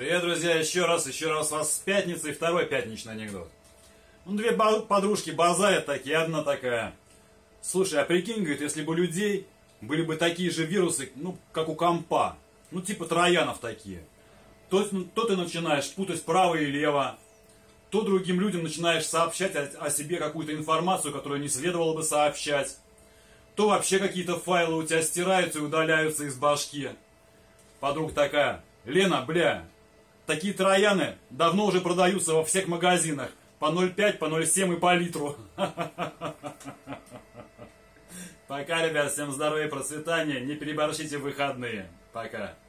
Привет, друзья, еще раз вас с пятницей, второй пятничный анекдот. Ну, две подружки базарят такие, одна такая: слушай, а прикинь, говорит, если бы у людей были бы такие же вирусы, ну, как у компа, ну, типа троянов такие, то ты начинаешь путать право и лево, то другим людям начинаешь сообщать о себе какую-то информацию, которую не следовало бы сообщать, то вообще какие-то файлы у тебя стираются и удаляются из башки. Подруга такая: Лена, бля, такие трояны давно уже продаются во всех магазинах. По 0,5, по 0,7 и по литру. Пока, ребят, всем здоровья и процветания. Не переборщите в выходные. Пока.